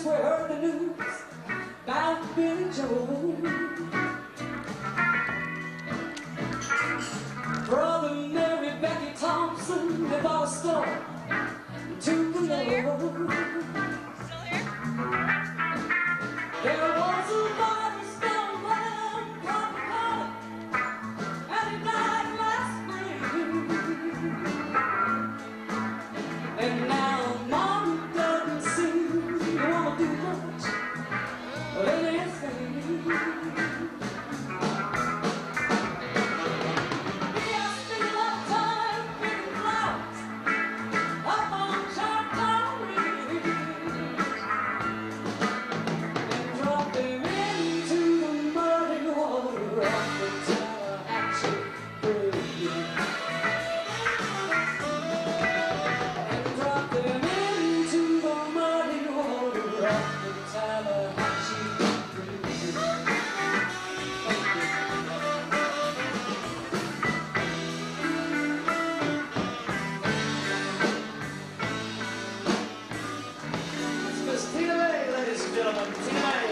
we heard the news about Billie Brother Mary Becky Thompson, they bought a store to the Lord. There was a body stone man, Papa Connor, and he died last spring. And now Mama doesn't seem to want to do much of anything. Davee, ladies and gentlemen.